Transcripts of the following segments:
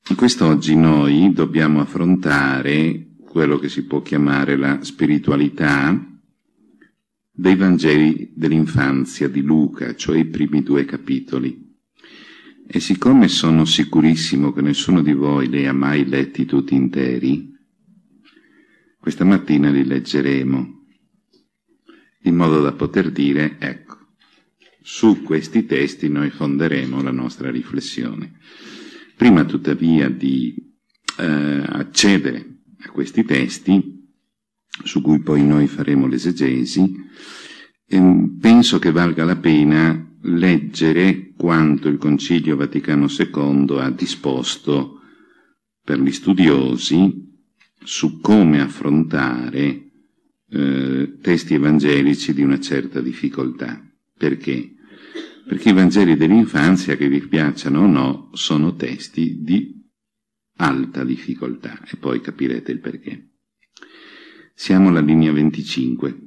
Quest'oggi noi dobbiamo affrontare quello che si può chiamare la spiritualità dei Vangeli dell'infanzia di Luca, cioè i primi 2 capitoli. E siccome sono sicurissimo che nessuno di voi li ha mai letti tutti interi, questa mattina li leggeremo, in modo da poter dire, ecco, su questi testi noi fonderemo la nostra riflessione. Prima tuttavia di accedere a questi testi, su cui poi noi faremo l'esegesi, penso che valga la pena leggere quanto il Concilio Vaticano II ha disposto per gli studiosi su come affrontare testi evangelici di una certa difficoltà. Perché? Perché i Vangeli dell'infanzia, che vi piacciono o no, sono testi di alta difficoltà, e poi capirete il perché. Siamo alla linea 25.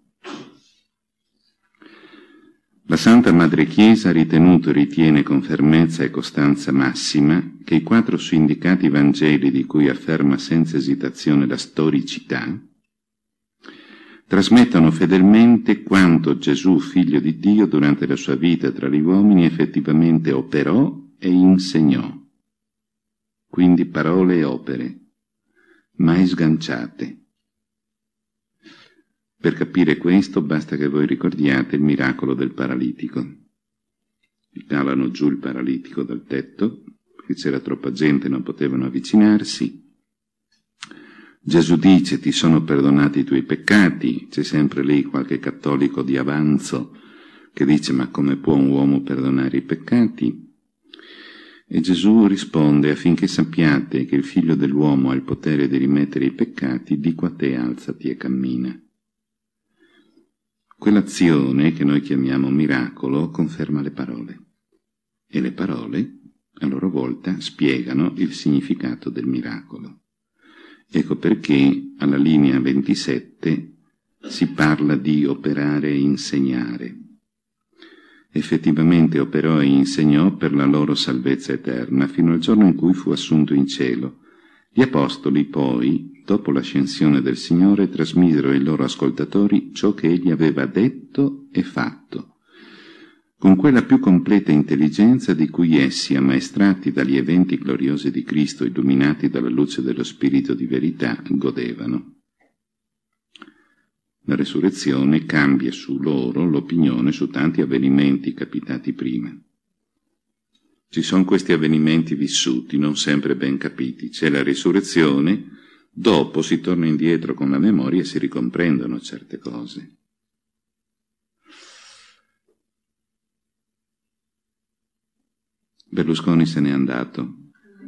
La Santa Madre Chiesa ha ritenuto e ritiene con fermezza e costanza massima che i 4 su indicati Vangeli, di cui afferma senza esitazione la storicità, trasmettono fedelmente quanto Gesù, figlio di Dio, durante la sua vita tra gli uomini effettivamente operò e insegnò. Quindi parole e opere, mai sganciate. Per capire questo basta che voi ricordiate il miracolo del paralitico. Calano giù il paralitico dal tetto, perché c'era troppa gente e non potevano avvicinarsi. Gesù dice: ti sono perdonati i tuoi peccati. C'è sempre lì qualche cattolico di avanzo che dice: ma come può un uomo perdonare i peccati? E Gesù risponde: affinché sappiate che il figlio dell'uomo ha il potere di rimettere i peccati, dico a te, alzati e cammina. Quell'azione che noi chiamiamo miracolo conferma le parole, e le parole a loro volta spiegano il significato del miracolo. Ecco perché alla linea 27 si parla di operare e insegnare. Effettivamente operò e insegnò per la loro salvezza eterna, fino al giorno in cui fu assunto in cielo. Gli apostoli poi, dopo l'ascensione del Signore, trasmisero ai loro ascoltatori ciò che egli aveva detto e fatto, con quella più completa intelligenza di cui essi, ammaestrati dagli eventi gloriosi di Cristo, illuminati dalla luce dello Spirito di verità, godevano. La resurrezione cambia su loro l'opinione su tanti avvenimenti capitati prima. Ci sono questi avvenimenti vissuti, non sempre ben capiti. C'è la risurrezione, dopo si torna indietro con la memoria e si ricomprendono certe cose. Berlusconi se n'è andato.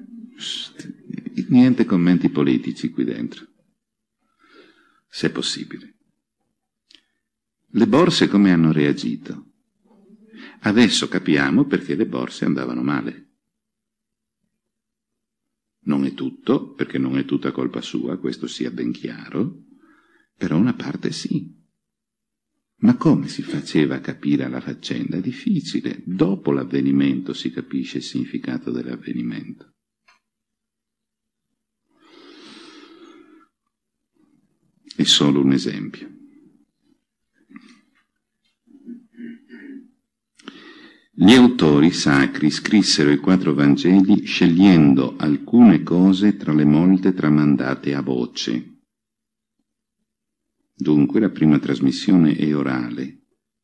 Niente commenti politici qui dentro, se è possibile. Le borse come hanno reagito? Adesso capiamo perché le borse andavano male. Non è tutto, perché non è tutta colpa sua, questo sia ben chiaro, però una parte sì. Ma come si faceva a capire la faccenda? È difficile. Dopo l'avvenimento si capisce il significato dell'avvenimento. È solo un esempio. Gli autori sacri scrissero i 4 Vangeli scegliendo alcune cose tra le molte tramandate a voce. Dunque la prima trasmissione è orale.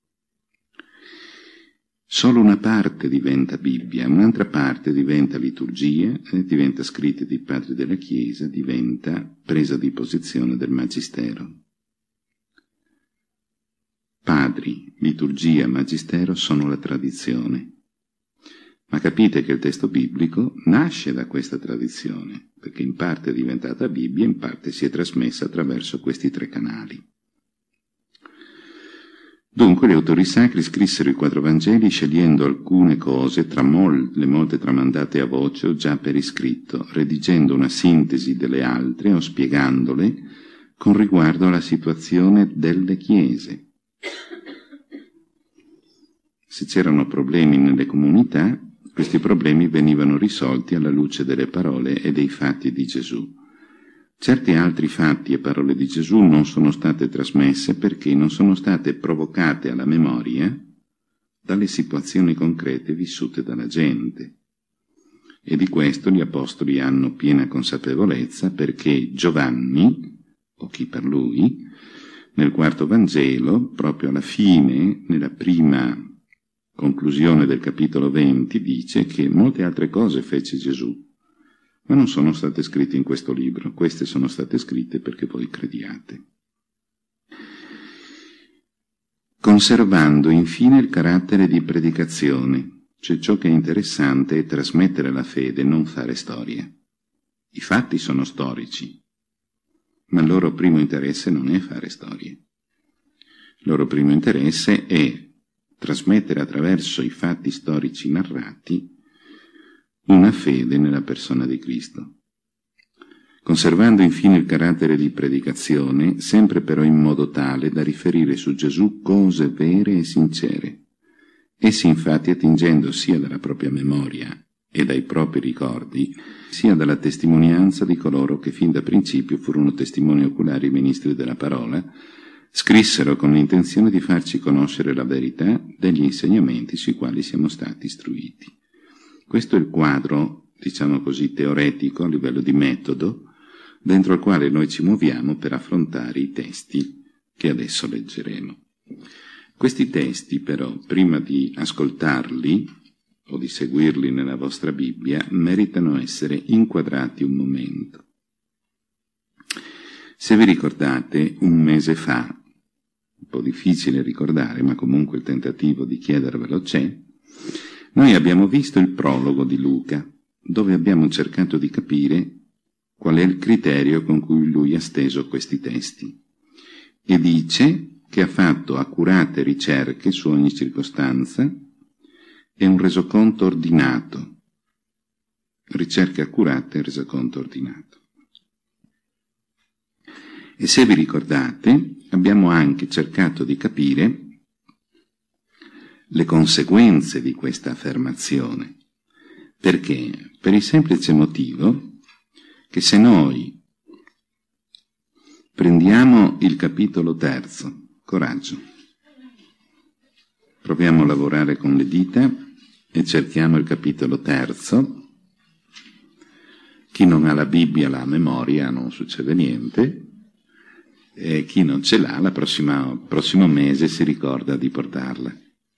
Solo una parte diventa Bibbia, un'altra parte diventa liturgia, diventa scritti dei padri della Chiesa, diventa presa di posizione del Magistero. Padri, liturgia, magistero sono la tradizione. Ma capite che il testo biblico nasce da questa tradizione, perché in parte è diventata Bibbia, in parte si è trasmessa attraverso questi 3 canali. Dunque gli autori sacri scrissero i 4 Vangeli scegliendo alcune cose tra le molte tramandate a voce o già per iscritto, redigendo una sintesi delle altre o spiegandole con riguardo alla situazione delle chiese. Se c'erano problemi nelle comunità, Questi problemi venivano risolti alla luce delle parole e dei fatti di Gesù. Certi altri fatti e parole di Gesù non sono state trasmesse perché non sono state provocate alla memoria dalle situazioni concrete vissute dalla gente. E di questo gli apostoli hanno piena consapevolezza perché Giovanni, o chi per lui, nel quarto Vangelo, proprio alla fine, nella prima conclusione del capitolo 20, dice che molte altre cose fece Gesù, ma non sono state scritte in questo libro. Queste sono state scritte perché voi crediate. Conservando infine il carattere di predicazione, cioè ciò che è interessante è trasmettere la fede, non fare storie. I fatti sono storici, ma il loro primo interesse non è fare storie. Il loro primo interesse è trasmettere attraverso i fatti storici narrati una fede nella persona di Cristo. Conservando infine il carattere di predicazione, sempre però in modo tale da riferire su Gesù cose vere e sincere. Essi infatti, attingendo sia dalla propria memoria e dai propri ricordi, sia dalla testimonianza di coloro che fin da principio furono testimoni oculari e ministri della parola, scrissero con l'intenzione di farci conoscere la verità degli insegnamenti sui quali siamo stati istruiti. Questo è il quadro, diciamo così, teoretico a livello di metodo, dentro il quale noi ci muoviamo per affrontare i testi che adesso leggeremo. Questi testi, però, prima di ascoltarli o di seguirli nella vostra Bibbia, meritano essere inquadrati un momento. Se vi ricordate, un mese fa, un po' difficile ricordare, ma comunque il tentativo di chiedervelo c'è, noi abbiamo visto il prologo di Luca, dove abbiamo cercato di capire qual è il criterio con cui lui ha steso questi testi. E dice che ha fatto accurate ricerche su ogni circostanza e un resoconto ordinato. Ricerche accurate e resoconto ordinato. E se vi ricordate, abbiamo anche cercato di capire le conseguenze di questa affermazione. Perché? Per il semplice motivo che se noi prendiamo il capitolo 3, coraggio, proviamo a lavorare con le dita e cerchiamo il capitolo 3, chi non ha la Bibbia, la memoria, non succede niente, e chi non ce l'ha, prossimo mese si ricorda di portarla.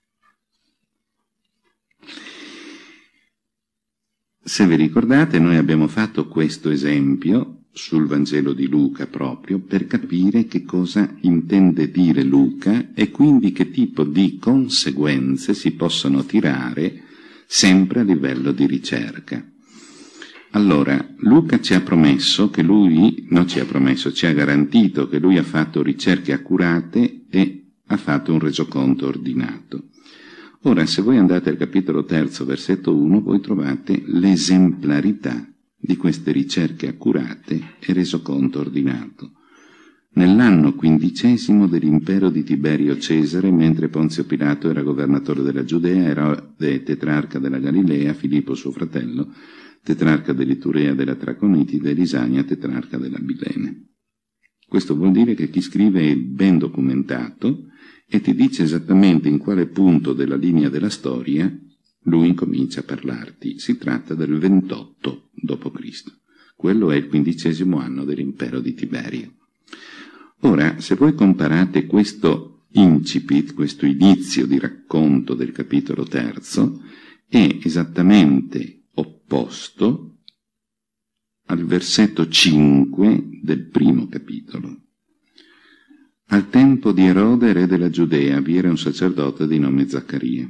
Se vi ricordate, noi abbiamo fatto questo esempio sul Vangelo di Luca proprio per capire che cosa intende dire Luca e quindi che tipo di conseguenze si possono tirare sempre a livello di ricerca. Allora, Luca ci ha promesso che lui, non ci ha promesso, ci ha garantito che lui ha fatto ricerche accurate e ha fatto un resoconto ordinato. Ora, se voi andate al capitolo 3, versetto 1, voi trovate l'esemplarità di queste ricerche accurate e resoconto ordinato. Nell'anno 15° dell'impero di Tiberio Cesare, mentre Ponzio Pilato era governatore della Giudea, Erode tetrarca della Galilea, Filippo suo fratello, tetrarca dell'Iturea, della Traconitide, e Lisania, tetrarca della Bilene. Questo vuol dire che chi scrive è ben documentato e ti dice esattamente in quale punto della linea della storia lui incomincia a parlarti. Si tratta del 28 d.C. Quello è il 15° anno dell'impero di Tiberio. Ora, se voi comparate questo incipit, questo inizio di racconto del capitolo 3, è esattamente opposto al versetto 5 del primo capitolo. Al tempo di Erode, re della Giudea, vi era un sacerdote di nome Zaccaria.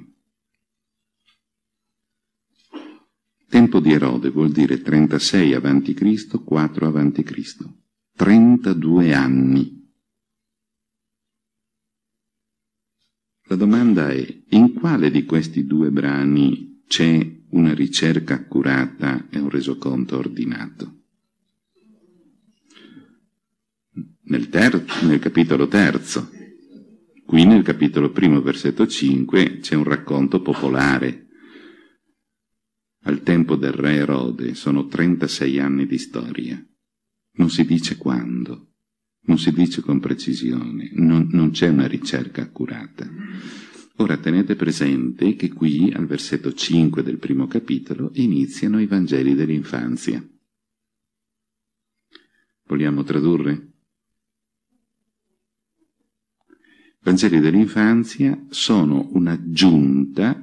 Tempo di Erode vuol dire 36 a.C., 4 a.C. 32 anni. La domanda è: in quale di questi due brani c'è una ricerca accurata e un resoconto ordinato? Nel capitolo 3, qui nel capitolo 1, versetto 5, c'è un racconto popolare. al tempo del re Erode sono 36 anni di storia. Non si dice quando, non si dice con precisione, non c'è una ricerca accurata. Ora tenete presente che qui, al versetto 5 del primo capitolo, iniziano i Vangeli dell'infanzia. Vogliamo tradurre? I Vangeli dell'infanzia sono un'aggiunta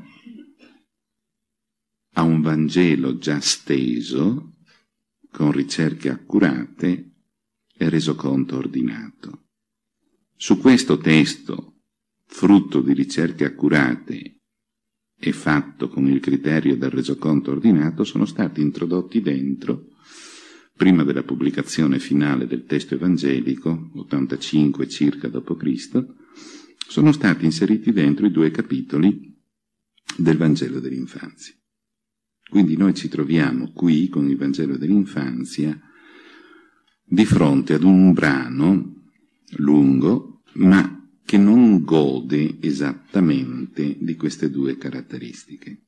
a un Vangelo già steso, con ricerche accurate e resoconto ordinato. Su questo testo, frutto di ricerche accurate e fatto con il criterio del resoconto ordinato, sono stati introdotti dentro, prima della pubblicazione finale del testo evangelico, 85 circa d.C., sono stati inseriti dentro i 2 capitoli del Vangelo dell'infanzia. Quindi noi ci troviamo qui con il Vangelo dell'infanzia di fronte ad un brano lungo, ma che non gode esattamente di queste 2 caratteristiche.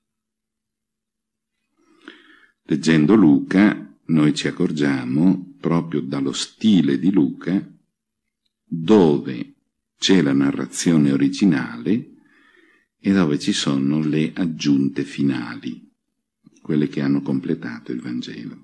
Leggendo Luca, noi ci accorgiamo, proprio dallo stile di Luca, dove c'è la narrazione originale e dove ci sono le aggiunte finali, quelle che hanno completato il Vangelo.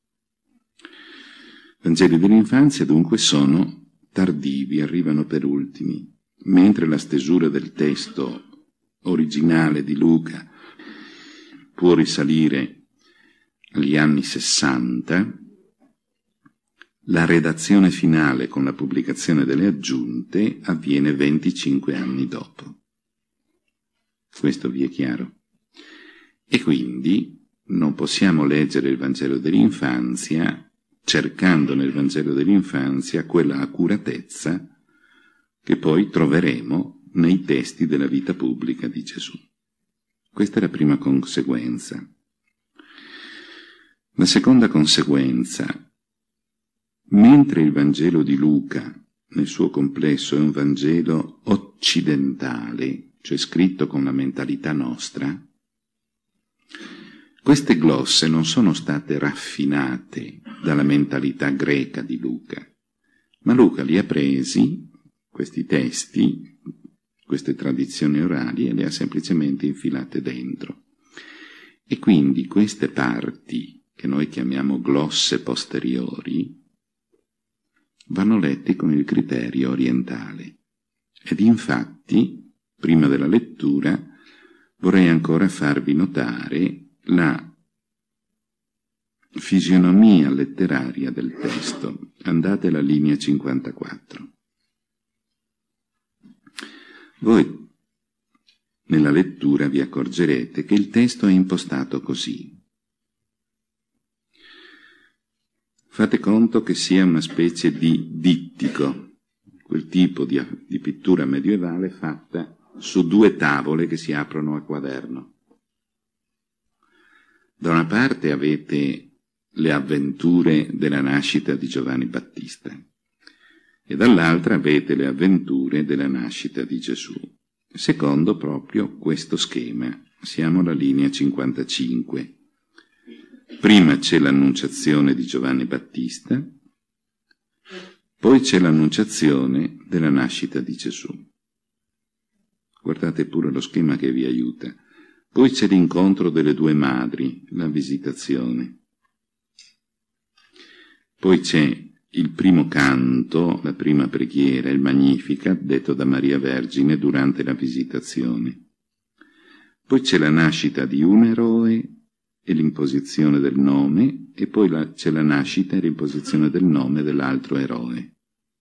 I Vangeli dell'infanzia dunque sono tardivi, arrivano per ultimi, mentre la stesura del testo originale di Luca può risalire agli anni 60, la redazione finale con la pubblicazione delle aggiunte avviene 25 anni dopo. Questo vi è chiaro? E quindi non possiamo leggere il Vangelo dell'infanzia cercando nel Vangelo dell'infanzia quella accuratezza che poi troveremo nei testi della vita pubblica di Gesù. Questa è la prima conseguenza. La seconda conseguenza: mentre il Vangelo di Luca nel suo complesso è un Vangelo occidentale, cioè scritto con la mentalità nostra, queste glosse non sono state raffinate dalla mentalità greca di Luca, ma Luca li ha presi, questi testi, queste tradizioni orali, e le ha semplicemente infilate dentro. E quindi queste parti, che noi chiamiamo glosse posteriori, vanno letti con il criterio orientale. Ed infatti, prima della lettura, vorrei ancora farvi notare la fisionomia letteraria del testo. Andate alla linea 54. Voi nella lettura vi accorgerete che il testo è impostato così. Fate conto che sia una specie di dittico, quel tipo di pittura medievale fatta su 2 tavole che si aprono a quaderno. Da una parte avete le avventure della nascita di Giovanni Battista e dall'altra avete le avventure della nascita di Gesù. Secondo proprio questo schema, siamo alla linea 55. Prima c'è l'annunciazione di Giovanni Battista, poi c'è l'annunciazione della nascita di Gesù. Guardate pure lo schema che vi aiuta. Poi c'è l'incontro delle 2 madri, la visitazione. Poi c'è il primo canto, la prima preghiera, il Magnificat, detto da Maria Vergine durante la visitazione. Poi c'è la nascita di un eroe e l'imposizione del nome, e poi c'è la nascita e l'imposizione del nome dell'altro eroe.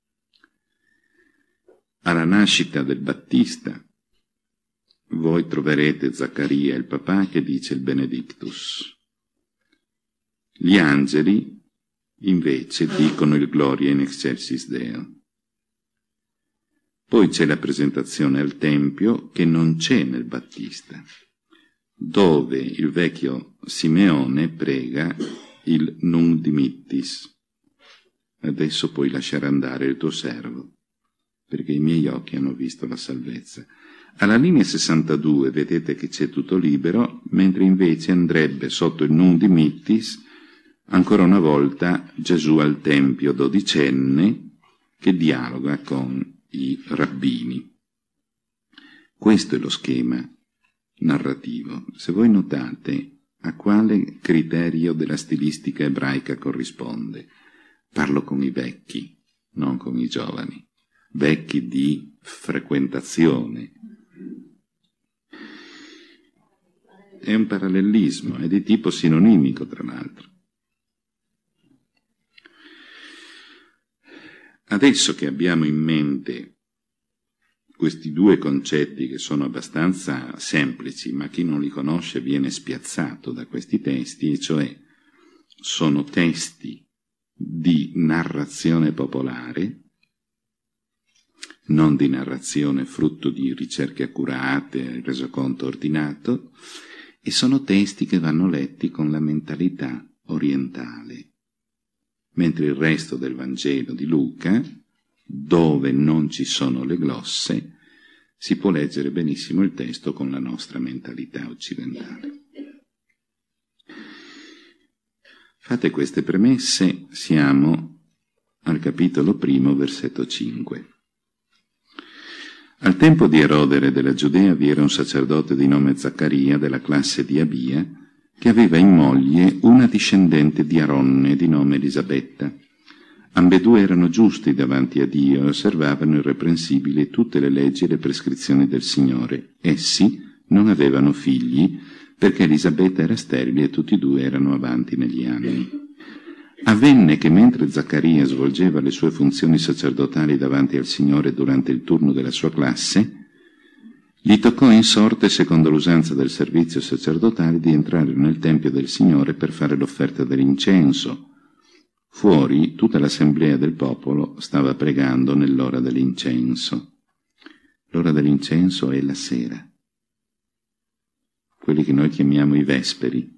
Alla nascita del Battista voi troverete Zaccaria, il papà, che dice il Benedictus. Gli angeli invece dicono il Gloria in excelsis Deo. Poi c'è la presentazione al Tempio che non c'è nel Battista, dove il vecchio Simeone prega il Nunc dimittis. Adesso puoi lasciare andare il tuo servo, perché i miei occhi hanno visto la salvezza. Alla linea 62 vedete che c'è tutto libero, mentre invece andrebbe sotto il Nunc Dimittis ancora una volta Gesù al Tempio dodicenne che dialoga con i rabbini. Questo è lo schema narrativo. Se voi notate a quale criterio della stilistica ebraica corrisponde, parlo con i vecchi, non con i giovani, vecchi di frequentazione. È un parallelismo, è di tipo sinonimico tra l'altro. Adesso che abbiamo in mente questi due concetti che sono abbastanza semplici, ma chi non li conosce viene spiazzato da questi testi, e cioè sono testi di narrazione popolare, non di narrazione frutto di ricerche accurate, resoconto ordinato, e sono testi che vanno letti con la mentalità orientale. Mentre il resto del Vangelo di Luca, dove non ci sono le glosse, si può leggere benissimo il testo con la nostra mentalità occidentale. Fate queste premesse, siamo al capitolo 1, versetto 5. Al tempo di Erodere della Giudea vi era un sacerdote di nome Zaccaria, della classe di Abia, che aveva in moglie una discendente di Aronne di nome Elisabetta. Ambedue erano giusti davanti a Dio e osservavano irreprensibili tutte le leggi e le prescrizioni del Signore. Essi non avevano figli, perché Elisabetta era sterile e tutti e due erano avanti negli anni. Avvenne che mentre Zaccaria svolgeva le sue funzioni sacerdotali davanti al Signore durante il turno della sua classe, gli toccò in sorte, secondo l'usanza del servizio sacerdotale, di entrare nel Tempio del Signore per fare l'offerta dell'incenso. Fuori, tutta l'assemblea del popolo stava pregando nell'ora dell'incenso. L'ora dell'incenso è la sera, quelli che noi chiamiamo i vesperi.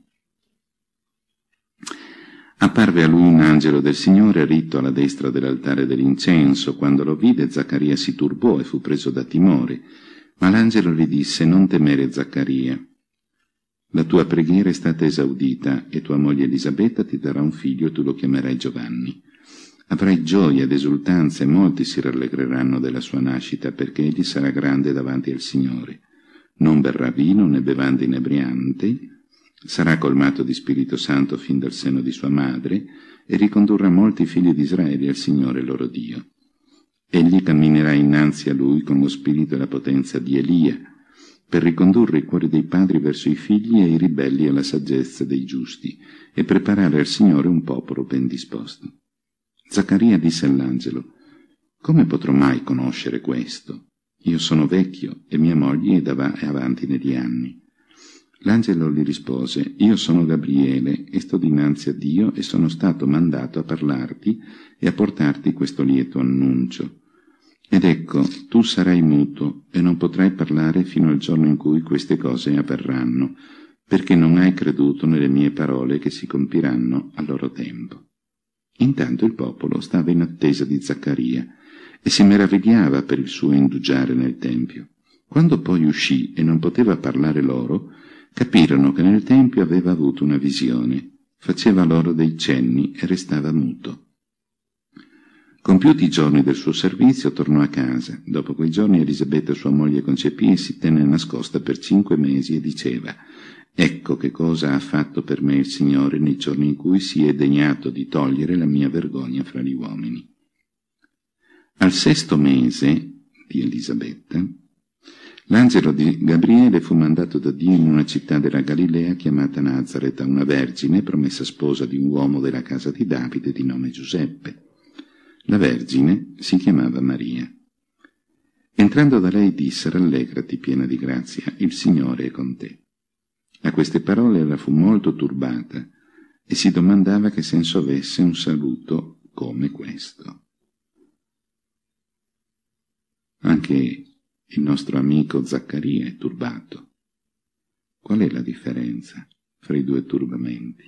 Apparve a lui un angelo del Signore ritto alla destra dell'altare dell'incenso. Quando lo vide, Zaccaria si turbò e fu preso da timore. Ma l'angelo gli disse: non temere, Zaccaria. La tua preghiera è stata esaudita e tua moglie Elisabetta ti darà un figlio e tu lo chiamerai Giovanni. Avrai gioia ed esultanza e molti si rallegreranno della sua nascita, perché egli sarà grande davanti al Signore. Non berrà vino né bevande inebrianti, sarà colmato di Spirito Santo fin dal seno di sua madre e ricondurrà molti figli di Israele al Signore loro Dio. Egli camminerà innanzi a lui con lo spirito e la potenza di Elia, per ricondurre i cuori dei padri verso i figli e i ribelli alla saggezza dei giusti, e preparare al Signore un popolo ben disposto. Zaccaria disse all'angelo: come potrò mai conoscere questo? Io sono vecchio e mia moglie è avanti negli anni. L'angelo gli rispose: io sono Gabriele e sto dinanzi a Dio e sono stato mandato a parlarti e a portarti questo lieto annuncio. Ed ecco, tu sarai muto e non potrai parlare fino al giorno in cui queste cose avverranno, perché non hai creduto nelle mie parole che si compiranno a loro tempo. Intanto il popolo stava in attesa di Zaccaria e si meravigliava per il suo indugiare nel Tempio. Quando poi uscì e non poteva parlare loro, capirono che nel Tempio aveva avuto una visione, faceva loro dei cenni e restava muto. Compiuti i giorni del suo servizio, tornò a casa. Dopo quei giorni Elisabetta, sua moglie, concepì e si tenne nascosta per 5 mesi e diceva: ecco che cosa ha fatto per me il Signore nei giorni in cui si è degnato di togliere la mia vergogna fra gli uomini. Al 6° mese di Elisabetta, l'angelo di Gabriele fu mandato da Dio in una città della Galilea chiamata Nazaret a una vergine promessa sposa di un uomo della casa di Davide di nome Giuseppe. La vergine si chiamava Maria. Entrando da lei disse: rallegrati, piena di grazia, il Signore è con te. A queste parole ella fu molto turbata e si domandava che senso avesse un saluto come questo. Anche il nostro amico Zaccaria è turbato. Qual è la differenza fra i due turbamenti?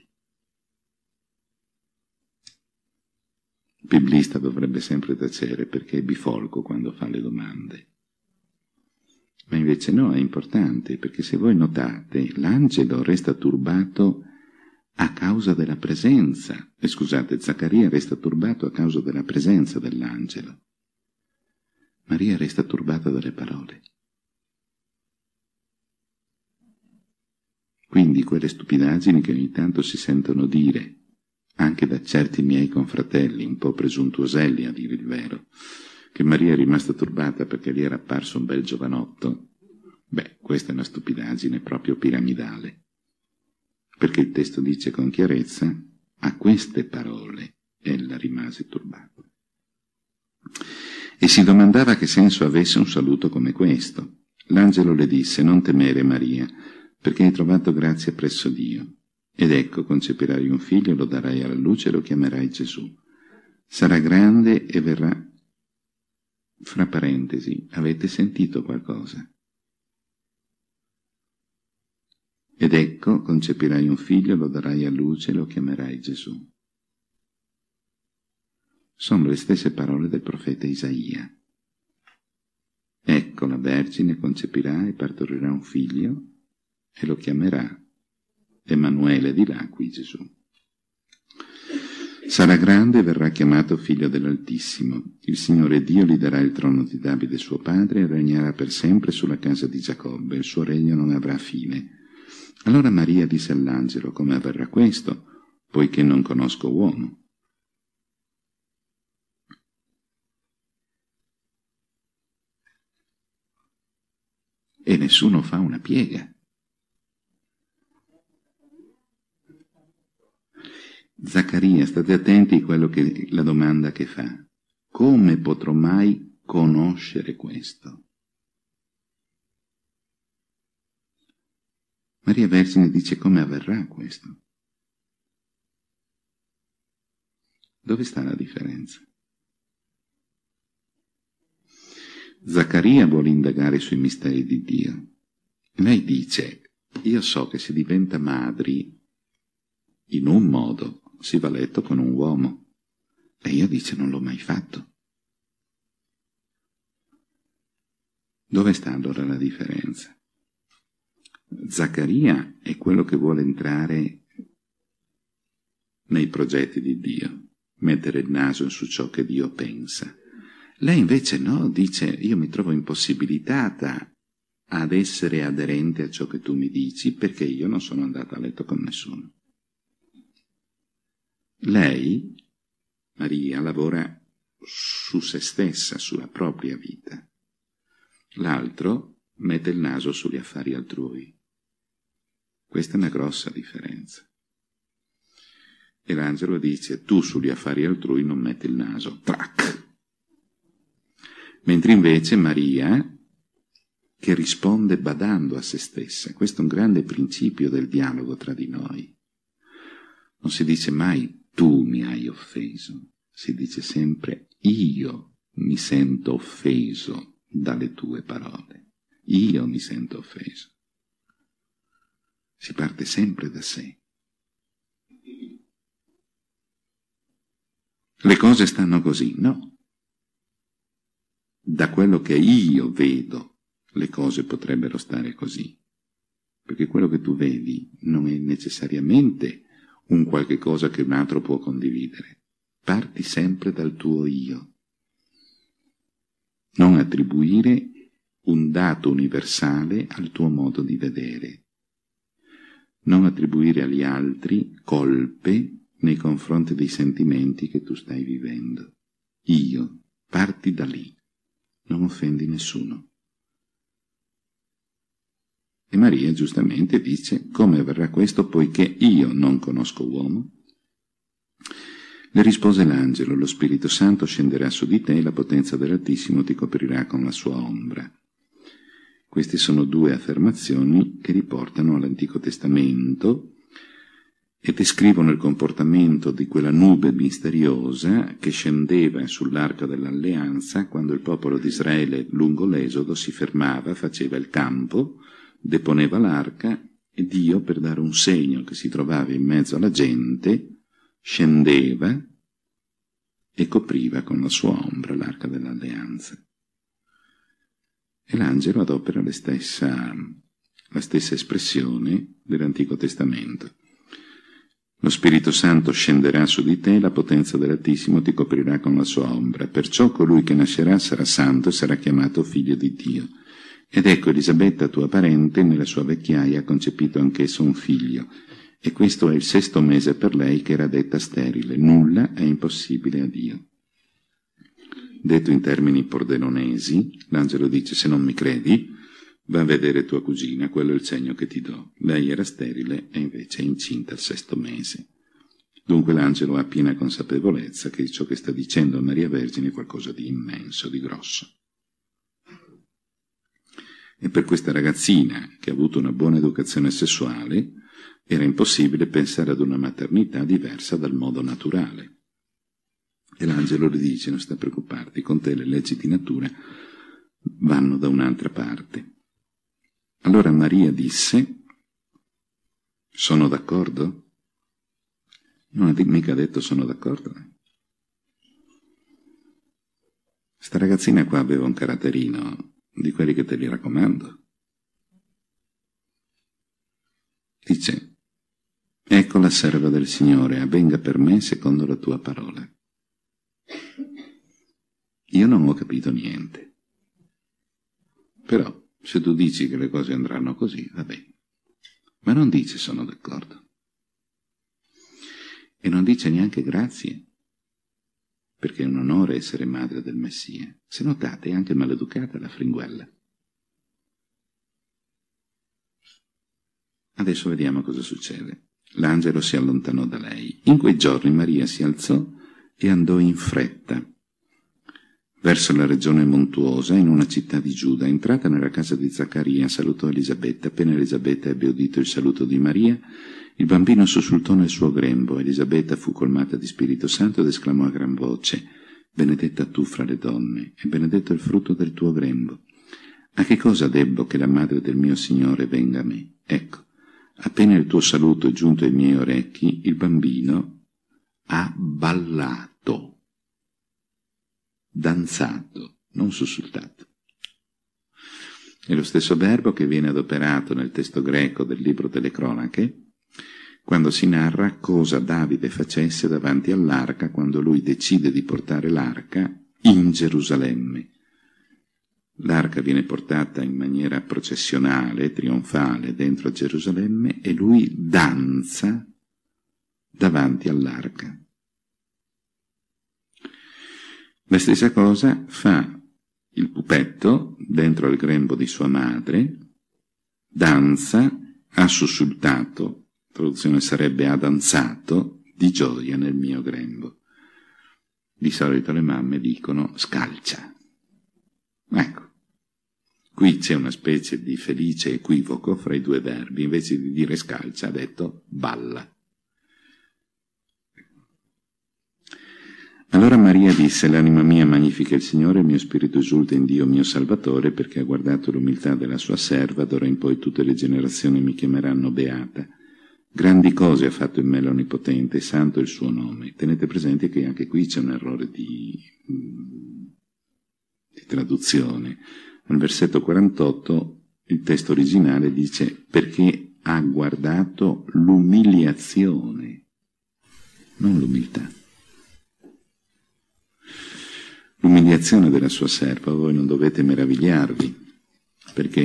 Il biblista dovrebbe sempre tacere perché è bifolco quando fa le domande. Ma invece no, è importante, perché se voi notate, l'angelo resta turbato a causa della presenza, scusate, Zaccaria resta turbato a causa della presenza dell'angelo. Maria resta turbata dalle parole. Quindi quelle stupidaggini che ogni tanto si sentono dire, anche da certi miei confratelli, un po' presuntuoselli a dire il vero, che Maria è rimasta turbata perché gli era apparso un bel giovanotto, beh, questa è una stupidaggine proprio piramidale. Perché il testo dice con chiarezza, a queste parole ella rimase turbata. E si domandava che senso avesse un saluto come questo. L'angelo le disse, non temere Maria, perché hai trovato grazia presso Dio. Ed ecco, concepirai un figlio, lo darai alla luce e lo chiamerai Gesù. Sarà grande e verrà... Fra parentesi, avete sentito qualcosa? Ed ecco, concepirai un figlio, lo darai a luce e lo chiamerai Gesù. Sono le stesse parole del profeta Isaia. Ecco, la Vergine concepirà e partorirà un figlio e lo chiamerà Emanuele, di là qui Gesù. Sarà grande e verrà chiamato figlio dell'Altissimo. Il Signore Dio gli darà il trono di Davide suo padre e regnerà per sempre sulla casa di Giacobbe. Il suo regno non avrà fine. Allora Maria disse all'angelo, come avverrà questo, poiché non conosco uomo? E nessuno fa una piega. Zaccaria, state attenti a quello che la domanda che fa. Come potrò mai conoscere questo? Maria Vergine dice come avverrà questo. Dove sta la differenza? Zaccaria vuole indagare sui misteri di Dio. Lei dice, io so che si diventa madri in un modo, si va a letto con un uomo. E io dice, non l'ho mai fatto. Dove sta allora la differenza? Zaccaria è quello che vuole entrare nei progetti di Dio, mettere il naso su ciò che Dio pensa. Lei invece no, dice, io mi trovo impossibilitata ad essere aderente a ciò che tu mi dici, perché io non sono andata a letto con nessuno. Lei, Maria, lavora su se stessa, sulla propria vita. L'altro mette il naso sugli affari altrui. Questa è una grossa differenza. E l'angelo dice, tu sugli affari altrui non metti il naso. Trac! Mentre invece Maria, che risponde badando a se stessa, questo è un grande principio del dialogo tra di noi. Non si dice mai tu mi hai offeso, si dice sempre io mi sento offeso dalle tue parole, io mi sento offeso. Si parte sempre da sé. Le cose stanno così, no? Da quello che io vedo, le cose potrebbero stare così. Perché quello che tu vedi non è necessariamente un qualche cosa che un altro può condividere. Parti sempre dal tuo io. Non attribuire un dato universale al tuo modo di vedere. Non attribuire agli altri colpe nei confronti dei sentimenti che tu stai vivendo. Io, parti da lì. Non offendi nessuno. E Maria giustamente dice, come avverrà questo poiché io non conosco uomo? Le rispose l'angelo, lo Spirito Santo scenderà su di te e la potenza dell'Altissimo ti coprirà con la sua ombra. Queste sono due affermazioni che riportano all'Antico Testamento e descrivono il comportamento di quella nube misteriosa che scendeva sull'Arca dell'Alleanza quando il popolo di Israele lungo l'Esodo si fermava, faceva il campo, deponeva l'arca e Dio, per dare un segno che si trovava in mezzo alla gente, scendeva e copriva con la sua ombra l'Arca dell'Alleanza. E l'angelo adopera la stessa espressione dell'Antico Testamento. Lo Spirito Santo scenderà su di te, la potenza dell'Altissimo ti coprirà con la sua ombra. Perciò colui che nascerà sarà santo e sarà chiamato figlio di Dio. Ed ecco Elisabetta, tua parente, nella sua vecchiaia ha concepito anch'esso un figlio. E questo è il 6° mese per lei, che era detta sterile. Nulla è impossibile a Dio. Detto in termini pordenonesi, l'angelo dice: se non mi credi, va a vedere tua cugina, quello è il segno che ti do. Lei era sterile e invece è incinta al 6° mese. Dunque l'angelo ha piena consapevolezza che ciò che sta dicendo a Maria Vergine è qualcosa di immenso, di grosso. E per questa ragazzina, che ha avuto una buona educazione sessuale, era impossibile pensare ad una maternità diversa dal modo naturale. E l'angelo le dice: non sta a preoccuparti, con te le leggi di natura vanno da un'altra parte. Allora Maria disse: sono d'accordo? Non ha mica detto sono d'accordo. Sta ragazzina qua aveva un caratterino di quelli che te li raccomando. Dice: ecco la serva del Signore, avvenga per me secondo la tua parola. Io non ho capito niente. Però, se tu dici che le cose andranno così, va bene. Ma non dice sono d'accordo. E non dice neanche grazie, perché è un onore essere madre del Messia. Se notate, è anche maleducata la fringuella. Adesso vediamo cosa succede. L'angelo si allontanò da lei. In quei giorni Maria si alzò e andò in fretta verso la regione montuosa, in una città di Giuda. Entrata nella casa di Zaccaria, salutò Elisabetta. Appena Elisabetta ebbe udito il saluto di Maria, il bambino sussultò nel suo grembo. Elisabetta fu colmata di Spirito Santo ed esclamò a gran voce: benedetta tu fra le donne, e benedetto il frutto del tuo grembo. A che cosa debbo che la madre del mio Signore venga a me? Ecco, appena il tuo saluto è giunto ai miei orecchi, il bambino ha ballato, danzato, non sussultato. È lo stesso verbo che viene adoperato nel testo greco del libro delle cronache, quando si narra cosa Davide facesse davanti all'arca quando lui decide di portare l'arca in Gerusalemme. L'arca viene portata in maniera processionale, trionfale, dentro a Gerusalemme, e lui danza davanti all'arca. La stessa cosa fa il pupetto dentro al grembo di sua madre, danza, ha sussultato, traduzione sarebbe ha danzato, di gioia nel mio grembo. Di solito le mamme dicono scalcia. Ecco, qui c'è una specie di felice equivoco fra i due verbi. Invece di dire scalcia ha detto balla. Allora Maria disse: l'anima mia magnifica il Signore, il mio spirito esulta in Dio mio Salvatore, perché ha guardato l'umiltà della sua serva. D'ora in poi tutte le generazioni mi chiameranno beata. Grandi cose ha fatto in me l'Onnipotente, santo il suo nome. Tenete presente che anche qui c'è un errore di traduzione. Al versetto 48 il testo originale dice: perché ha guardato l'umiliazione, non l'umiltà. L'umiliazione della sua serva. Voi non dovete meravigliarvi, perché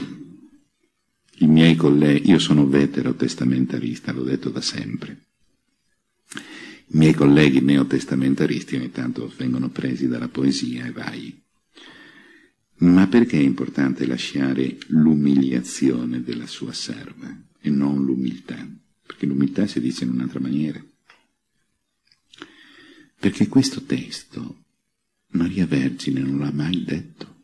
i miei colleghi, io sono veterotestamentarista, l'ho detto da sempre, i miei colleghi neotestamentaristi ogni tanto vengono presi dalla poesia e vai. Ma perché è importante lasciare l'umiliazione della sua serva e non l'umiltà? Perché l'umiltà si dice in un'altra maniera. Perché questo testo Maria Vergine non l'ha mai detto.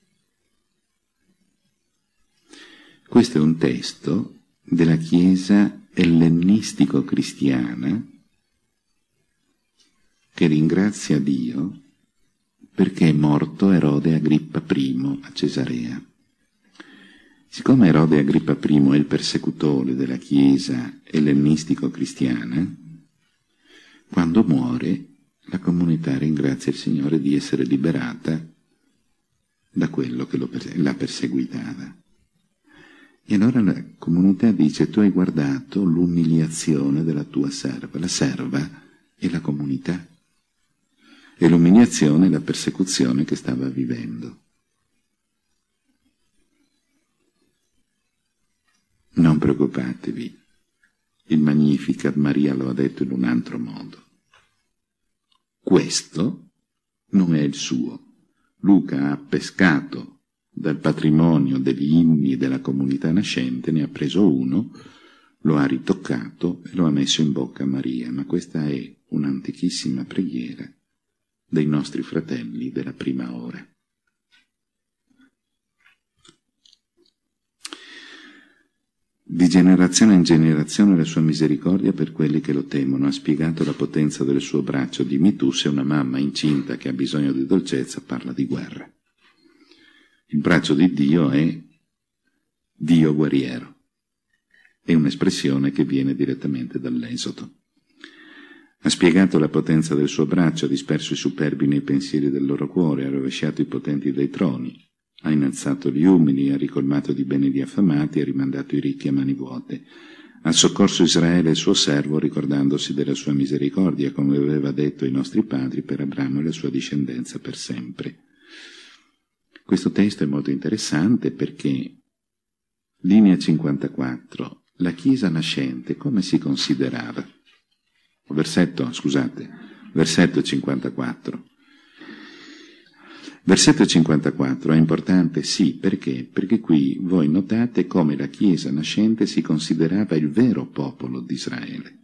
Questo è un testo della Chiesa ellenistico-cristiana che ringrazia Dio perché è morto Erode Agrippa I a Cesarea. Siccome Erode Agrippa I è il persecutore della Chiesa ellenistico-cristiana, quando muore la comunità ringrazia il Signore di essere liberata da quello che la perseguitava. E allora la comunità dice: tu hai guardato l'umiliazione della tua serva. La serva è la comunità, e l'umiliazione è la persecuzione che stava vivendo. Non preoccupatevi, il Magnificat Maria lo ha detto in un altro modo. Questo non è il suo. Luca ha pescato dal patrimonio degli inni della comunità nascente, ne ha preso uno, lo ha ritoccato e lo ha messo in bocca a Maria, ma questa è un'antichissima preghiera dei nostri fratelli della prima ora. Di generazione in generazione la sua misericordia per quelli che lo temono. Ha spiegato la potenza del suo braccio. Dimmi tu se una mamma incinta che ha bisogno di dolcezza parla di guerra. Il braccio di Dio è Dio guerriero. È un'espressione che viene direttamente dall'Esodo. Ha spiegato la potenza del suo braccio, ha disperso i superbi nei pensieri del loro cuore, ha rovesciato i potenti dai troni. Ha innalzato gli umili, ha ricolmato di beni gli affamati, ha rimandato i ricchi a mani vuote. Ha soccorso Israele, il suo servo, ricordandosi della sua misericordia, come aveva detto ai nostri padri, per Abramo e la sua discendenza per sempre. Questo testo è molto interessante perché, linea 54, la Chiesa nascente come si considerava? Versetto 54. Versetto 54 è importante, sì, perché? Perché qui voi notate come la Chiesa nascente si considerava il vero popolo di Israele.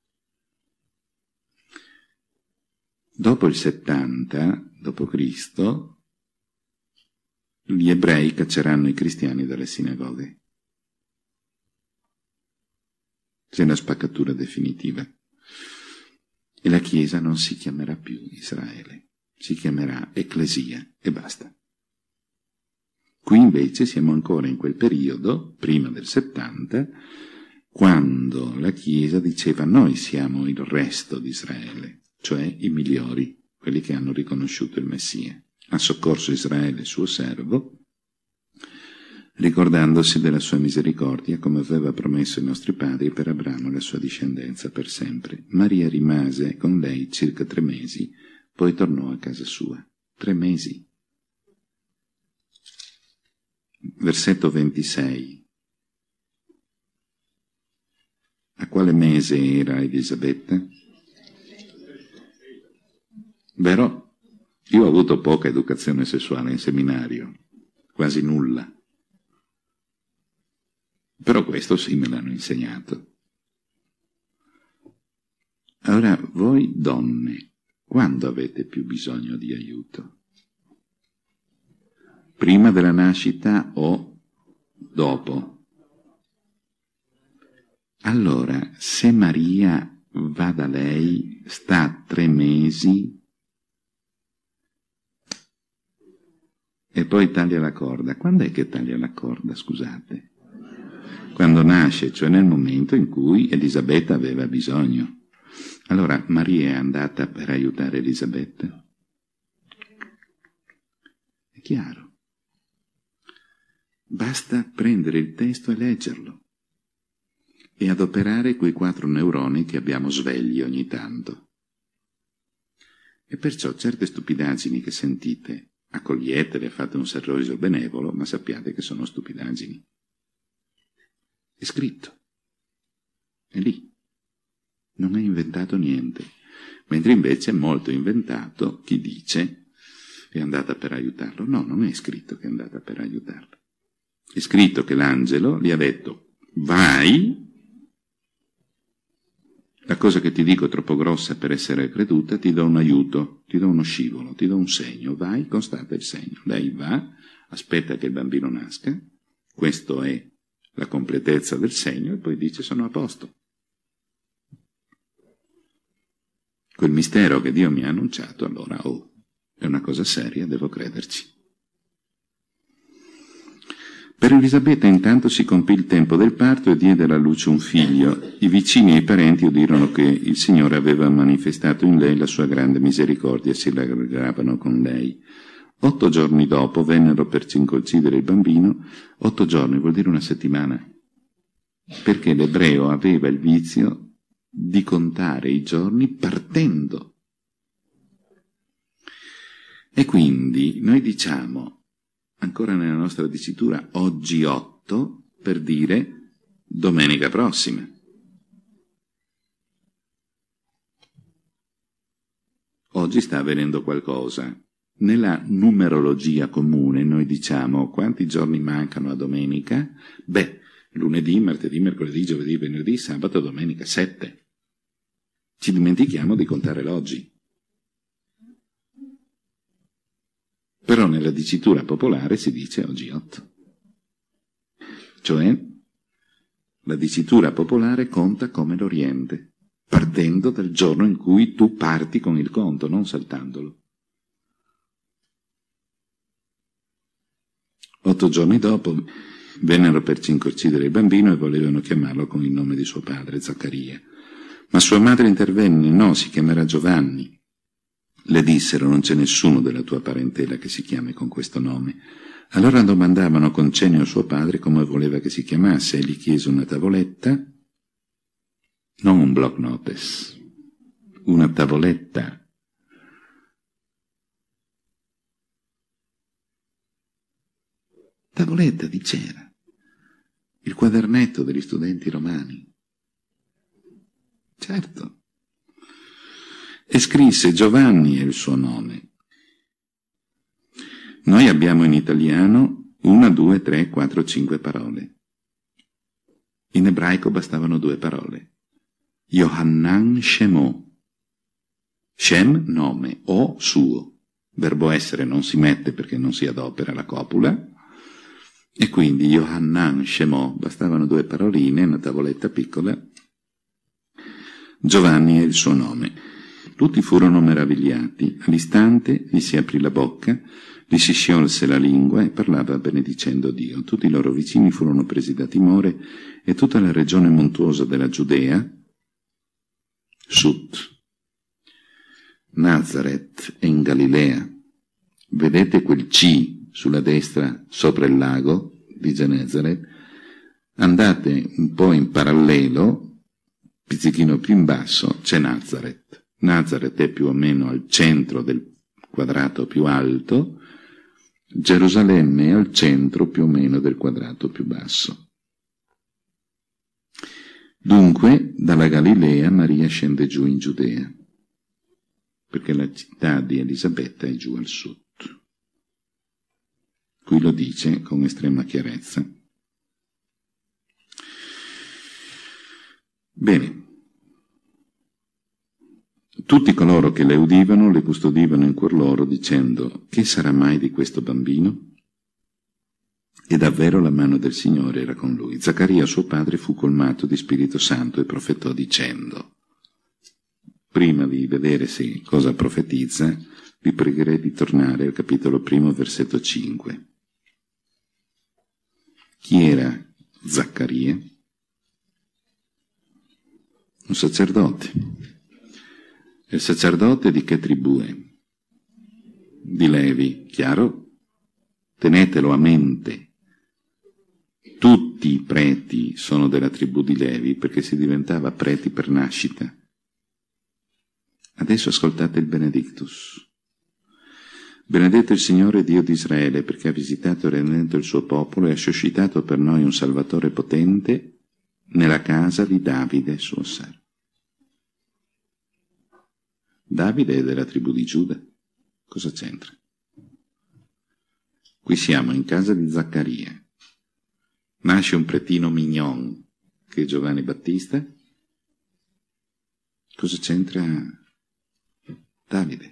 Dopo il 70 d.C., gli ebrei cacceranno i cristiani dalle sinagoghe. C'è una spaccatura definitiva. E la Chiesa non si chiamerà più Israele. Si chiamerà Ecclesia e basta. Qui invece siamo ancora in quel periodo, prima del 70, quando la Chiesa diceva: noi siamo il resto di Israele, cioè i migliori, quelli che hanno riconosciuto il Messia. Ha soccorso Israele, suo servo, ricordandosi della sua misericordia, come aveva promesso ai nostri padri per Abramo e la sua discendenza per sempre. Maria rimase con lei circa 3 mesi, poi tornò a casa sua. 3 mesi. Versetto 26. A quale mese era Elisabetta? Vero? Io ho avuto poca educazione sessuale in seminario, quasi nulla. Però questo sì me l'hanno insegnato. Ora, voi donne, quando avete più bisogno di aiuto? Prima della nascita o dopo? Allora, se Maria va da lei, sta 3 mesi e poi taglia la corda. Quando è che taglia la corda, scusate? Quando nasce, cioè nel momento in cui Elisabetta aveva bisogno. Allora, Maria è andata per aiutare Elisabetta? È chiaro. Basta prendere il testo e leggerlo e adoperare quei 4 neuroni che abbiamo svegli ogni tanto. E perciò certe stupidaggini che sentite, accoglietele, fate un sorriso benevolo, ma sappiate che sono stupidaggini. È scritto. È lì. Non è inventato niente. Mentre invece è molto inventato chi dice è andata per aiutarlo. No, non è scritto che è andata per aiutarlo. È scritto che l'angelo gli ha detto: vai, la cosa che ti dico è troppo grossa per essere creduta, ti do un aiuto, ti do uno scivolo, ti do un segno, vai, constata il segno. Lei va, aspetta che il bambino nasca, questo è la completezza del segno, e poi dice: sono a posto. Quel mistero che Dio mi ha annunciato, allora, è una cosa seria, devo crederci. Per Elisabetta intanto si compì il tempo del parto e diede alla luce un figlio. I vicini e i parenti udirono che il Signore aveva manifestato in lei la sua grande misericordia e si rallegravano con lei. 8 giorni dopo vennero per circoncidere il bambino. 8 giorni vuol dire una settimana, perché l'ebreo aveva il vizio di contare i giorni partendo. E quindi noi diciamo, ancora nella nostra dicitura, oggi 8, per dire domenica prossima. Oggi sta avvenendo qualcosa. Nella numerologia comune noi diciamo quanti giorni mancano a domenica? Beh, lunedì, martedì, mercoledì, giovedì, venerdì, sabato, domenica, 7. Ci dimentichiamo di contare l'oggi. Però nella dicitura popolare si dice oggi 8. Cioè, la dicitura popolare conta come l'Oriente, partendo dal giorno in cui tu parti con il conto, non saltandolo. 8 giorni dopo vennero per circoncidere il bambino e volevano chiamarlo con il nome di suo padre, Zaccaria. Ma sua madre intervenne: no, si chiamerà Giovanni. Le dissero: non c'è nessuno della tua parentela che si chiami con questo nome. Allora domandavano con cenno a suo padre come voleva che si chiamasse, e gli chiese una tavoletta, non un bloc notes, una tavoletta. Tavoletta di cera, il quadernetto degli studenti romani. Certo. E scrisse: Giovanni è il suo nome. Noi abbiamo in italiano 1, 2, 3, 4, 5 parole. In ebraico bastavano 2 parole. Yohannan Shemo. Shem, nome, o suo. Verbo essere non si mette perché non si adopera la copula. E quindi Yohannan Shemo, bastavano 2 paroline, una tavoletta piccola. Giovanni è il suo nome. Tutti furono meravigliati. All'istante gli si aprì la bocca, gli si sciolse la lingua e parlava benedicendo Dio. Tutti i loro vicini furono presi da timore e tutta la regione montuosa della Giudea, Sud, Nazaret e in Galilea. Vedete quel C sulla destra sopra il lago di Genesaret? Andate un po' in parallelo, pizzichino più in basso, c'è Nazaret. Nazaret è più o meno al centro del quadrato più alto, Gerusalemme è al centro più o meno del quadrato più basso. Dunque, dalla Galilea Maria scende giù in Giudea, perché la città di Elisabetta è giù al sud. Qui lo dice con estrema chiarezza. Bene. Tutti coloro che le udivano le custodivano in cuor loro, dicendo: che sarà mai di questo bambino? E davvero la mano del Signore era con lui. Zaccaria, suo padre, fu colmato di Spirito Santo e profetò dicendo: prima di vedere se cosa profetizza, vi pregherei di tornare al capitolo 1, versetto 5. Chi era Zaccaria? Un sacerdote. Il sacerdote di che tribù è? Di Levi, chiaro? Tenetelo a mente. Tutti i preti sono della tribù di Levi, perché si diventava preti per nascita. Adesso ascoltate il Benedictus. Benedetto il Signore Dio di Israele, perché ha visitato e redento il suo popolo e ha suscitato per noi un Salvatore potente nella casa di Davide, suo servo. Davide è della tribù di Giuda. Cosa c'entra? Qui siamo in casa di Zaccaria. Nasce un pretino mignon, che è Giovanni Battista. Cosa c'entra Davide?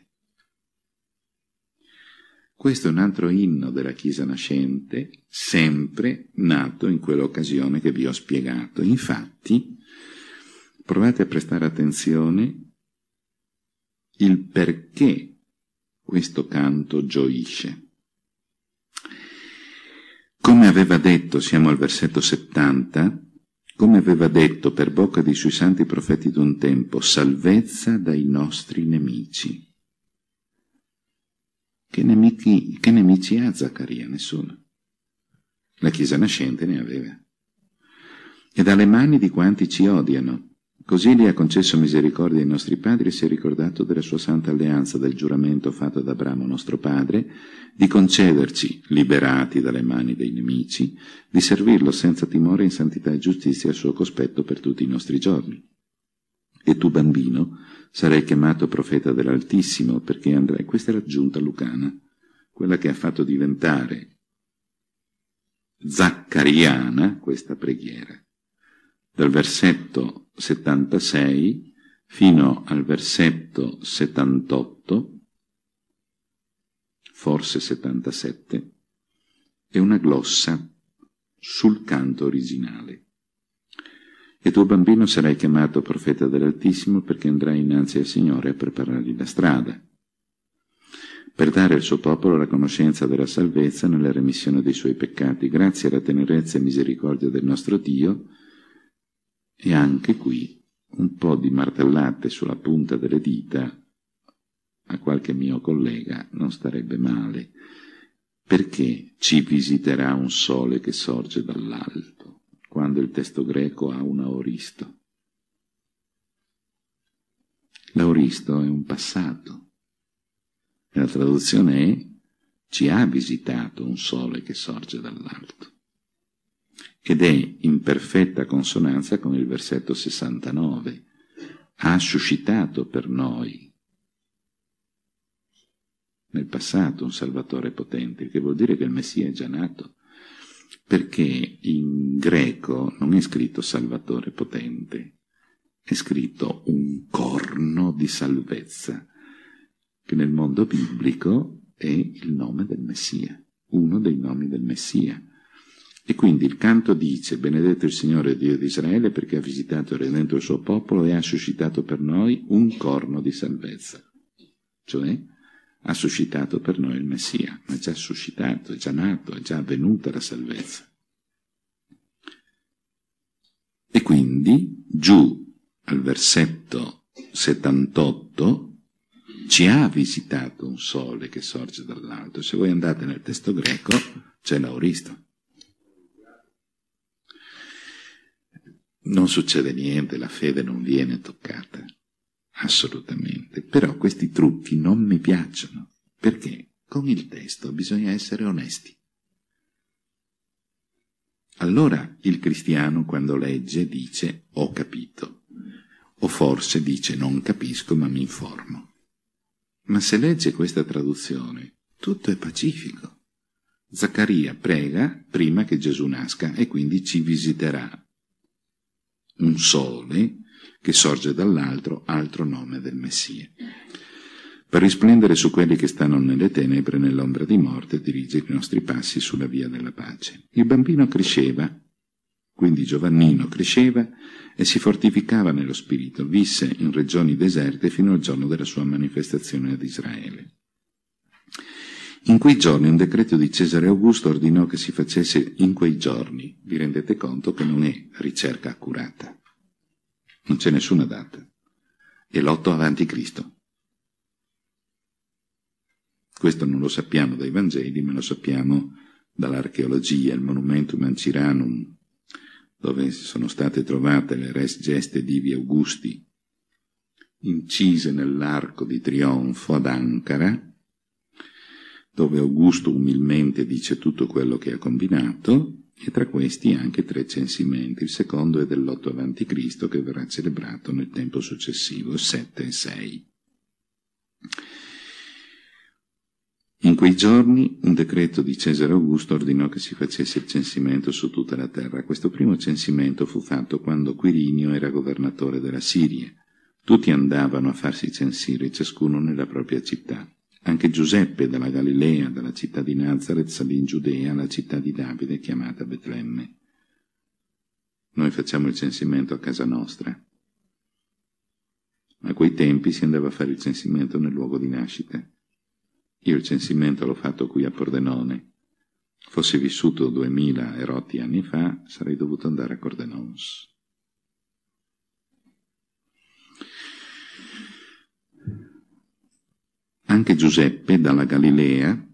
Questo è un altro inno della Chiesa nascente, sempre nato in quell'occasione che vi ho spiegato. Infatti, provate a prestare attenzione il perché questo canto gioisce. Come aveva detto, siamo al versetto 70, come aveva detto per bocca dei suoi santi profeti d'un tempo: salvezza dai nostri nemici. Che nemici ha Zaccaria? Nessuno. La Chiesa nascente ne aveva. E dalle mani di quanti ci odiano. Così gli ha concesso misericordia ai nostri padri e si è ricordato della sua santa alleanza, del giuramento fatto ad Abramo nostro padre, di concederci, liberati dalle mani dei nemici, di servirlo senza timore in santità e giustizia al suo cospetto per tutti i nostri giorni. E tu, bambino, sarai chiamato profeta dell'Altissimo, perché andrai, questa è l'aggiunta lucana, quella che ha fatto diventare zaccariana questa preghiera. Dal versetto 76 fino al versetto 78, forse 77, è una glossa sul canto originale. E tuo bambino sarai chiamato profeta dell'Altissimo perché andrai innanzi al Signore a preparargli la strada, per dare al suo popolo la conoscenza della salvezza nella remissione dei suoi peccati, grazie alla tenerezza e misericordia del nostro Dio. E anche qui un po' di martellate sulla punta delle dita a qualche mio collega non starebbe male, perché ci visiterà un sole che sorge dall'alto, quando il testo greco ha un aoristo. L'aoristo è un passato, e la traduzione è ci ha visitato un sole che sorge dall'alto. Ed è in perfetta consonanza con il versetto 69. Ha suscitato per noi nel passato un Salvatore potente, che vuol dire che il Messia è già nato, perché in greco non è scritto Salvatore potente, è scritto un corno di salvezza, che nel mondo biblico è il nome del Messia, uno dei nomi del Messia. E quindi il canto dice: benedetto il Signore Dio di Israele, perché ha visitato e redento il suo popolo e ha suscitato per noi un corno di salvezza. Cioè, ha suscitato per noi il Messia, ma è già suscitato, è già nato, è già avvenuta la salvezza. E quindi, giù al versetto 78, ci ha visitato un sole che sorge dall'alto. Se voi andate nel testo greco, c'è l'aoristo. Non succede niente, la fede non viene toccata, assolutamente. Però questi trucchi non mi piacciono, perché con il testo bisogna essere onesti. Allora il cristiano, quando legge, dice ho capito, o forse dice non capisco ma mi informo. Ma se legge questa traduzione, tutto è pacifico. Zaccaria prega prima che Gesù nasca e quindi ci visiterà un sole che sorge dall'altro, altro nome del Messia, per risplendere su quelli che stanno nelle tenebre, nell'ombra di morte, e dirigere i nostri passi sulla via della pace. Il bambino cresceva, quindi Giovannino cresceva e si fortificava nello spirito, visse in regioni deserte fino al giorno della sua manifestazione ad Israele. In quei giorni un decreto di Cesare Augusto ordinò che si facesse in quei giorni. Vi rendete conto che non è ricerca accurata. Non c'è nessuna data. È l'8 avanti Cristo. Questo non lo sappiamo dai Vangeli, ma lo sappiamo dall'archeologia, il Monumentum Anciranum, dove sono state trovate le res geste divi Augusti, incise nell'arco di trionfo ad Ankara, dove Augusto umilmente dice tutto quello che ha combinato, e tra questi anche 3 censimenti. Il secondo è dell'8 avanti Cristo, che verrà celebrato nel tempo successivo, 7 e 6. In quei giorni un decreto di Cesare Augusto ordinò che si facesse il censimento su tutta la terra. Questo primo censimento fu fatto quando Quirinio era governatore della Siria. Tutti andavano a farsi censire, ciascuno nella propria città. Anche Giuseppe dalla Galilea, dalla città di Nazaret, salì in Giudea, alla città di Davide, chiamata Betlemme. Noi facciamo il censimento a casa nostra. A quei tempi si andava a fare il censimento nel luogo di nascita. Io il censimento l'ho fatto qui a Pordenone. Fossi vissuto 2000 e rotti anni fa, sarei dovuto andare a Cordenons. Anche Giuseppe dalla Galilea,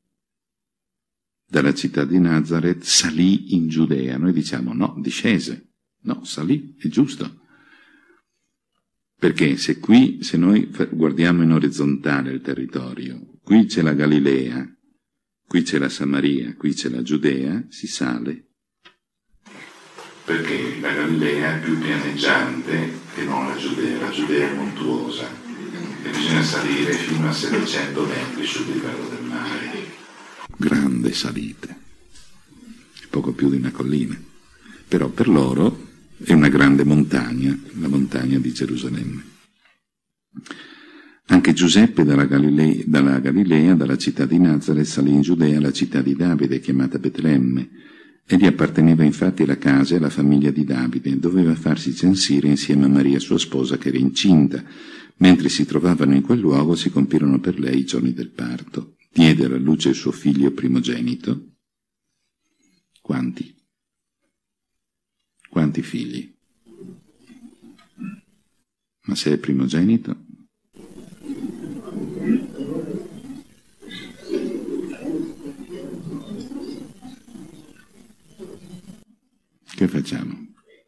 dalla città di Nazareth, salì in Giudea. Noi diciamo no, discese. No, salì, è giusto. Perché se noi guardiamo in orizzontale il territorio, qui c'è la Galilea, qui c'è la Samaria, qui c'è la Giudea, si sale. Perché la Galilea è più pianeggiante che non la Giudea è montuosa e bisogna salire fino a 700 metri sul livello del mare. Grande salite, poco più di una collina, però per loro è una grande montagna, la montagna di Gerusalemme. Anche Giuseppe dalla Galilea, dalla città di Nazareth, salì in Giudea, la città di Davide, chiamata Betlemme. Egli apparteneva infatti alla casa e alla famiglia di Davide, doveva farsi censire insieme a Maria sua sposa che era incinta. Mentre si trovavano in quel luogo si compirono per lei i giorni del parto. Diede alla luce il suo figlio primogenito. Quanti? Quanti figli? Ma se è primogenito? Che facciamo?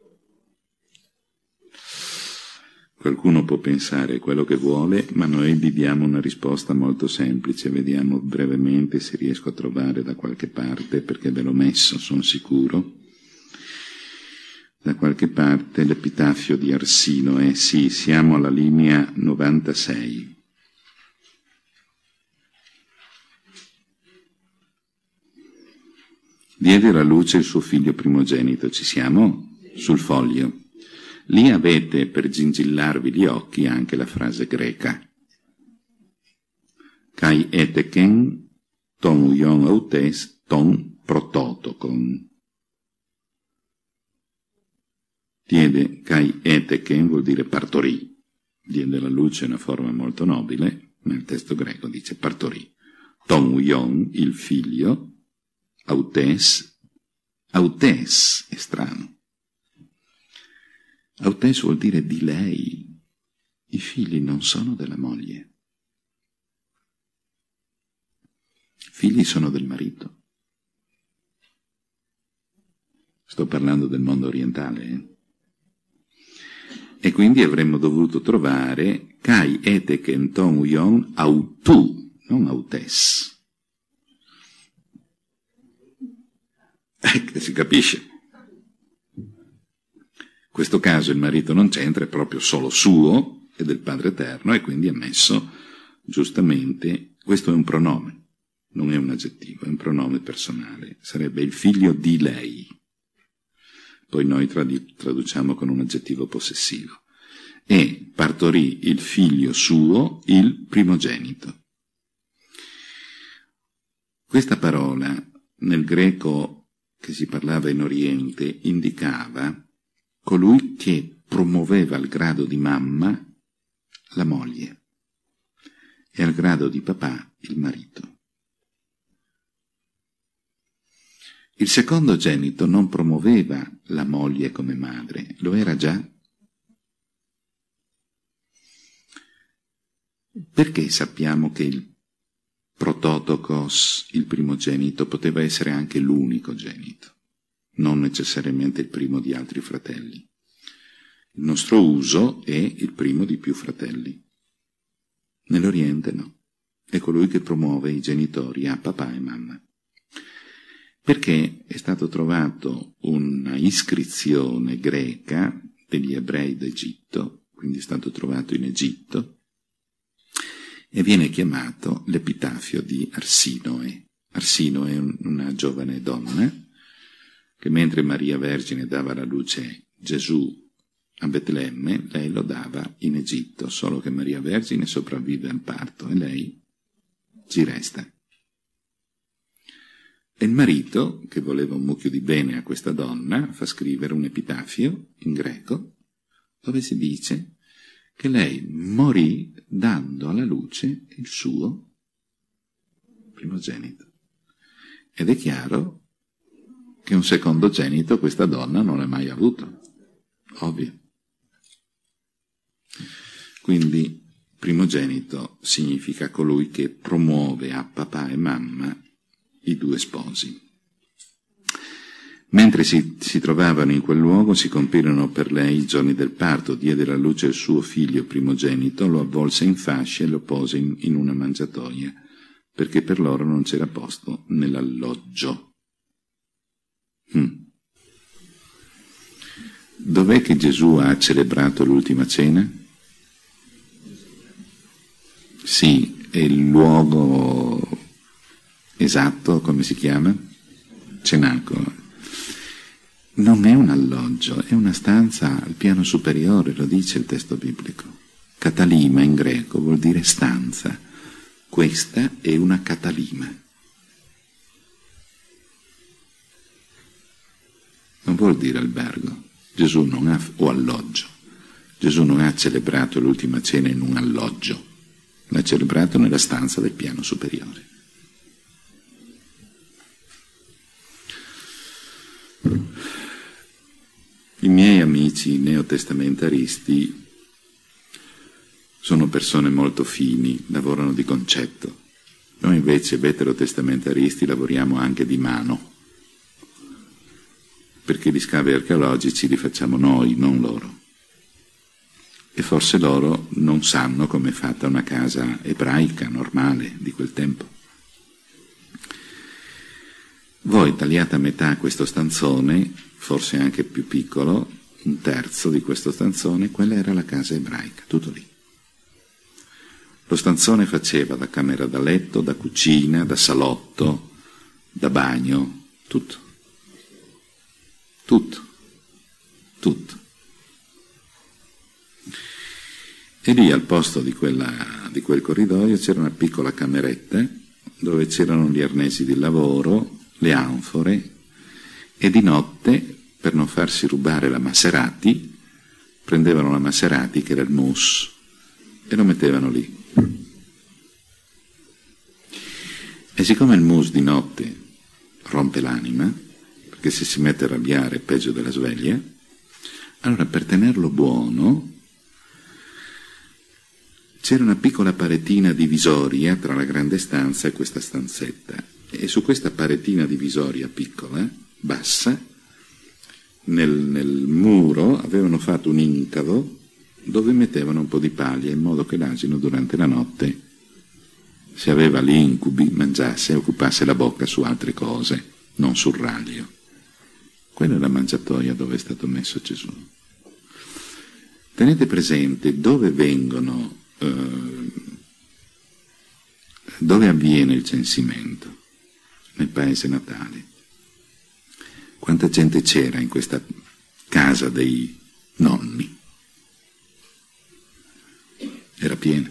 Qualcuno può pensare quello che vuole, ma noi vi diamo una risposta molto semplice. Vediamo brevemente se riesco a trovare da qualche parte, perché ve l'ho messo, sono sicuro. Da qualche parte l'epitafio di Arsinoe. Sì, siamo alla linea 96. Diede alla luce il suo figlio primogenito. Ci siamo? Sul foglio. Lì avete, per gingillarvi gli occhi, anche la frase greca. Kai eteken ton uion autes ton prototokon. Diede kai eteken vuol dire partorì. Diede alla luce una forma molto nobile, ma il testo greco dice partorì. Ton uion, il figlio, autes è strano. Autes vuol dire di lei. I figli non sono della moglie. I figli sono del marito. Sto parlando del mondo orientale. E quindi avremmo dovuto trovare kai eteken ton uion autu, non autes. Si capisce. In questo caso il marito non c'entra, è proprio solo suo e del Padre Eterno, e quindi è messo giustamente, questo è un pronome, non è un aggettivo, è un pronome personale, sarebbe il figlio di lei. Poi noi traduciamo con un aggettivo possessivo. E partorì il figlio suo, il primogenito. Questa parola nel greco che si parlava in Oriente indicava colui che promuoveva al grado di mamma la moglie e al grado di papà il marito. Il secondogenito non promuoveva la moglie come madre, lo era già. Perché sappiamo che il prototokos, il primogenito, poteva essere anche l'unicogenito? Non necessariamente il primo di altri fratelli. Il nostro uso è il primo di più fratelli. Nell'Oriente no. È colui che promuove i genitori a papà e mamma. Perché è stato trovato una iscrizione greca degli ebrei d'Egitto, quindi è stato trovato in Egitto, e viene chiamato l'epitafio di Arsinoe. Arsinoe è una giovane donna che mentre Maria Vergine dava alla luce Gesù a Betlemme, lei lo dava in Egitto, solo che Maria Vergine sopravvive al parto e lei ci resta. E il marito, che voleva un mucchio di bene a questa donna, fa scrivere un epitafio in greco, dove si dice che lei morì dando alla luce il suo primogenito. Ed è chiaro che un secondogenito questa donna non l'ha mai avuto. Ovvio. Quindi Primogenito significa colui che promuove a papà e mamma i due sposi. Mentre si trovavano in quel luogo, si compirono per lei i giorni del parto, diede alla luce il suo figlio primogenito, lo avvolse in fasce e lo pose in una mangiatoia, perché per loro non c'era posto nell'alloggio. Dov'è che Gesù ha celebrato l'ultima cena? Sì, è il luogo esatto, come si chiama? Cenacolo. Non è un alloggio, è una stanza al piano superiore, lo dice il testo biblico. Catalima in greco vuol dire stanza. Questa è una catalima. Non vuol dire albergo. Gesù non ha, o alloggio. Gesù non ha celebrato l'ultima cena in un alloggio. L'ha celebrato nella stanza del piano superiore. I miei amici neotestamentaristi sono persone molto fini, lavorano di concetto. Noi invece veterotestamentaristi lavoriamo anche di mano, perché gli scavi archeologici li facciamo noi, non loro. E forse loro non sanno com'è fatta una casa ebraica normale di quel tempo. Voi tagliate a metà questo stanzone, forse anche più piccolo, un terzo di questo stanzone, quella era la casa ebraica, tutto lì. Lo stanzone faceva da camera da letto, da cucina, da salotto, da bagno, tutto. Tutto. Tutto. E lì al posto di quel corridoio c'era una piccola cameretta dove c'erano gli arnesi di lavoro, le anfore, e di notte, per non farsi rubare la Maserati, prendevano la Maserati, che era il mousse, e lo mettevano lì. E siccome il mousse di notte rompe l'anima, perché se si mette a arrabbiare è peggio della sveglia, allora per tenerlo buono c'era una piccola paretina divisoria tra la grande stanza e questa stanzetta, e su questa paretina divisoria piccola, bassa, nel muro avevano fatto un incavo dove mettevano un po' di paglia, in modo che l'asino durante la notte, se aveva gli incubi, mangiasse e occupasse la bocca su altre cose, non sul raglio. Quella è la mangiatoia dove è stato messo Gesù. Tenete presente dove vengono, dove avviene il censimento, nel paese natale. Quanta gente c'era in questa casa dei nonni? Era piena.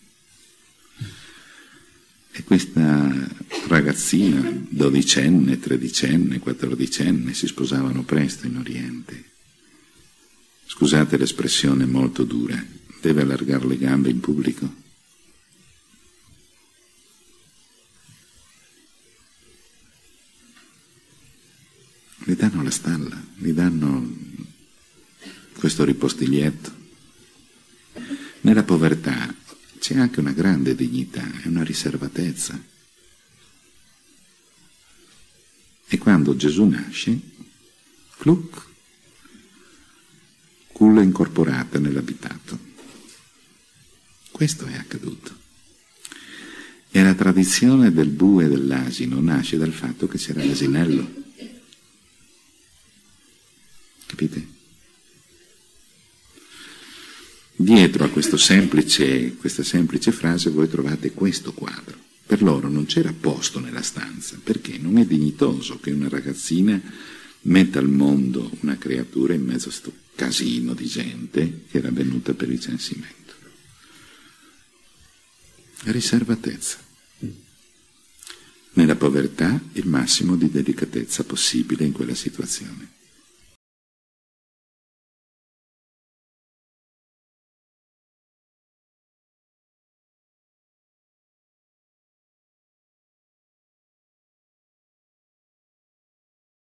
E questa ragazzina, 12enne, 13enne, 14enne, si sposavano presto in Oriente. Scusate l'espressione molto dura, deve allargare le gambe in pubblico? Gli danno la stalla, gli danno questo ripostiglietto. Nella povertà c'è anche una grande dignità e una riservatezza. E quando Gesù nasce, cluc, culla incorporata nell'abitato. Questo è accaduto. E la tradizione del bue e dell'asino nasce dal fatto che c'era l'asinello. Capite? Dietro a questa semplice frase voi trovate questo quadro. Per loro non c'era posto nella stanza, perché non è dignitoso che una ragazzina metta al mondo una creatura in mezzo a sto casino di gente che era venuta per il censimento. Riservatezza. Nella povertà il massimo di delicatezza possibile in quella situazione.